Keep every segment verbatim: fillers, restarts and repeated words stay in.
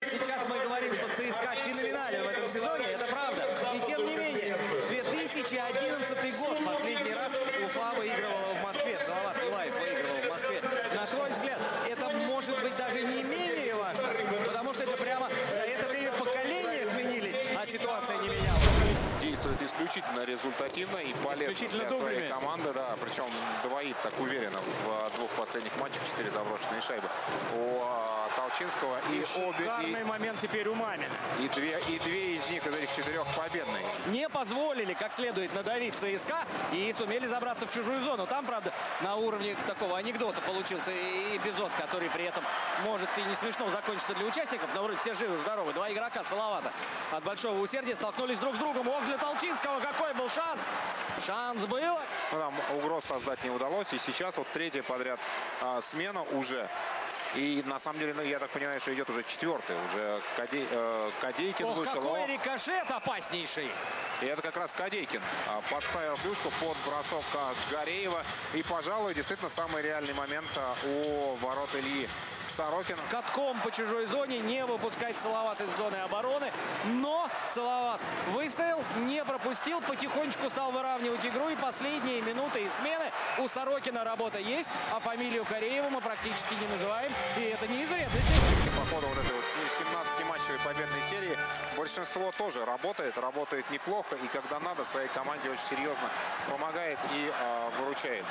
Сейчас мы говорим, что ЦСКА феноменален в этом сезоне, это правда. И тем не менее, две тысячи одиннадцатый год, последний раз Уфа выигрывала в Москве, Салават Юлаев выигрывал в Москве. На твой взгляд, это может быть даже не менее важно, потому что это прямо за это время поколения сменились, а ситуация не менялась. Действует исключительно результативно и полезно для своей команды, да, причем двоит так уверенно в двух последних матчах, четыре заброшенные шайбы у Толчинского и, и обе шикарный и, момент теперь у Мамина. И две, и две из них, из этих четырех, победные. Не позволили как следует надавить ЦСКА и сумели забраться в чужую зону. Там, правда, на уровне такого анекдота получился эпизод, который при этом может и не смешно закончиться для участников, но вроде все живы, здоровы. Два игрока Салавата от большого усердия столкнулись друг с другом. Ох, для Толчинского какой был шанс! Шанс был. Ну, там угроз создать не удалось. И сейчас вот третья подряд а, смена уже. И на самом деле, ну, я так понимаю, что идет уже четвертый. Уже Кадей, э, Кадейкин Ох, вышел. Какой рикошет опаснейший. И это как раз Кадейкин а, подставил клюшку под бросок Гореева. И, пожалуй, действительно самый реальный момент а, у ворот Ильи Сорокина. Катком по чужой зоне, не выпускать Салават из зоны обороны. Но Салават выставил, не пропустил, потихонечку стал выравнивать игру. И последние минуты и смены у Сорокина работа есть. А фамилию Гореева мы практически не называем. И это не из вредности. По ходу вот этой вот семнадцатиматчевой победной серии большинство тоже работает, работает неплохо. И когда надо, своей команде очень серьезно помогает и э, выручает.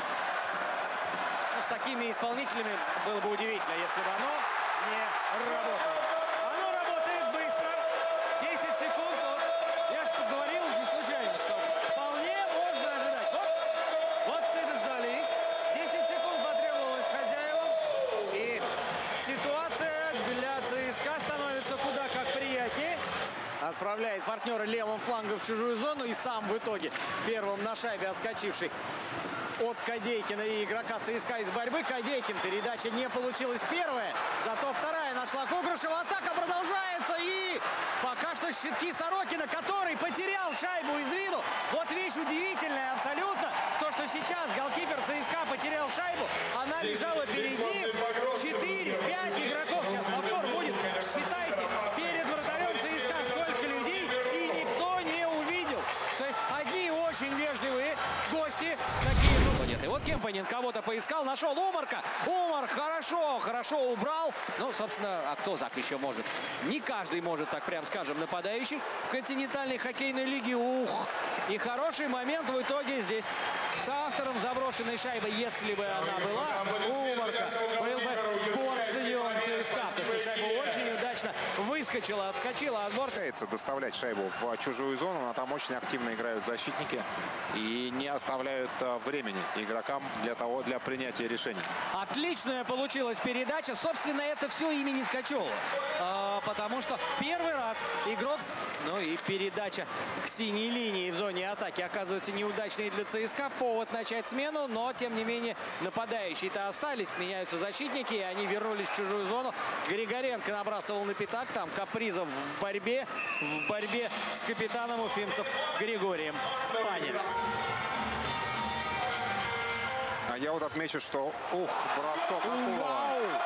С такими исполнителями было бы удивительно, если бы оно не работало. Оно работает быстро. десять секунд. Вот. Я же говорил не случайно, что вполне можно ожидать. Вот, вот и дождались. десять секунд потребовалось хозяевам. И ситуация для ЦСКА становится куда как приятнее. Отправляет партнера левым флангом в чужую зону. И сам в итоге первым на шайбе отскочивший от Кадейкина и игрока ЦСКА из борьбы. Кадейкин. Передача не получилась первая, зато вторая нашла Кугрышева. Атака продолжается. И пока что щитки Сорокина, который потерял шайбу из виду. Вот вещь удивительная абсолютно. То, что сейчас голкипер ЦСКА потерял шайбу, она лежала перед ним. четыре-пять игроков. Сейчас повтор будет. Считайте, перед вратарем ЦСКА сколько людей, и никто не увидел. То есть одни очень вежливые гости, такие. Нет. И вот Кемпанин кого-то поискал, нашел Умарка. Умар хорошо, хорошо убрал. Ну, собственно, а кто так еще может? Не каждый может, так прям скажем, нападающий в континентальной хоккейной лиге. Ух! И хороший момент в итоге здесь с автором заброшенной шайбы, если бы она была, Умарка был бы борт стадион ЦСКА, потому что шайба очень удачно выскочила, отскочила от борта. Доставлять шайбу в чужую зону, но там очень активно играют защитники и не оставляют времени игрокам для того, для принятия решений. Отличная получилась передача. Собственно, это все имени Ткачева. А, потому что первый раз игрок... Ну и передача к синей линии в зоне атаки оказывается неудачной для ЦСКА. Повод начать смену, но, тем не менее, нападающие-то остались. Меняются защитники, и они вернулись в чужую зону. Григоренко набрасывал на пятак. Там Капризов в борьбе. В борьбе с капитаном уфимцев Григорием Панин. А я вот отмечу, что ух, бросок Акулова.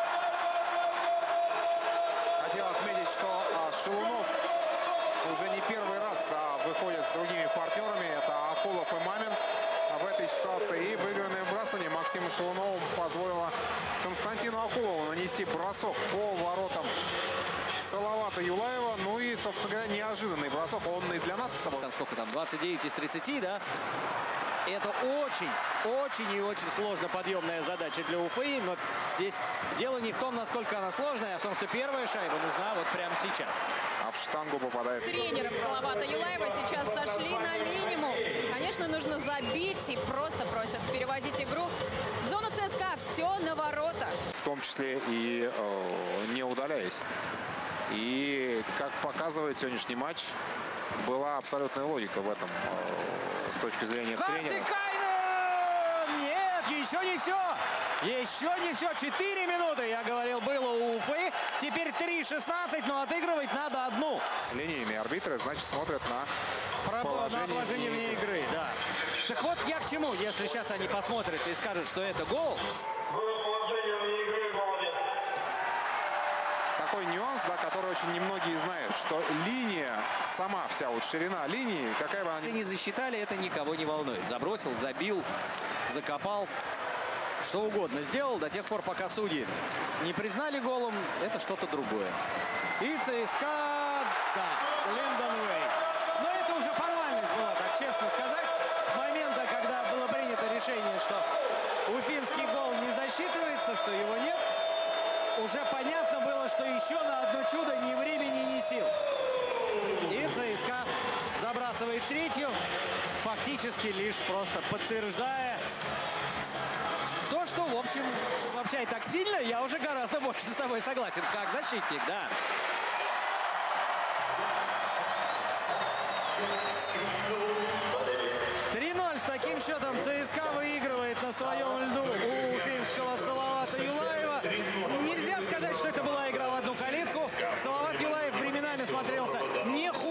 Хотел отметить, что а, Шелунов уже не первый раз а, выходит с другими партнерами. Это Акулов и Мамин а, в этой ситуации. И выигранное вбрасывание Максиму Шелунову позволило Константину Акулову нанести бросок по воротам Салавата Юлаева. Ну и, собственно говоря, неожиданный бросок. Он и для нас с тобой. Там сколько там? двадцать девять из тридцати, да? Это очень, очень и очень сложно подъемная задача для Уфы. Но здесь дело не в том, насколько она сложная, а в том, что первая шайба нужна вот прямо сейчас. А в штангу попадает. Тренеров Салавата Юлаева сейчас сошли на минимум. Конечно, нужно забить и просто просят переводить игру в зону ЦСКА. Все на ворота. В том числе и э, не удаляясь. И, как показывает сегодняшний матч, была абсолютная логика в этом э, с точки зрения тренера. Нет, еще не все. Еще не все. четыре минуты, я говорил, было у Уфы. Теперь три шестнадцать, но отыгрывать надо одну. Линиями арбитры, значит, смотрят на Про, положение, на положение вне игры. Да. Так вот я к чему, если сейчас они посмотрят и скажут, что это гол. Такой нюанс, да, который очень немногие знают, что линия, сама вся вот ширина линии, какая бы она ни Не засчитали, это никого не волнует. Забросил, забил, закопал. Что угодно сделал до тех пор, пока судьи не признали голом, это что-то другое. И ЦСКА, да, Линдон Уэй. Но это уже формальность была, так честно сказать. С момента, когда было принято решение, что уфимский гол не засчитывается, что его нет, уже понятно было, что еще на одно чудо ни времени, ни сил. И ЦСКА забрасывает третью, фактически лишь просто подтверждая то, что, в общем, вообще и так сильно, я уже гораздо больше с тобой согласен, как защитник, да. три ноль с таким счетом ЦСКА выигрывает на своем льду у уфимского Салавата Юлаева. Нельзя сказать, что это была игра в одну калитку. Салават Юлаев временами смотрелся не хуже.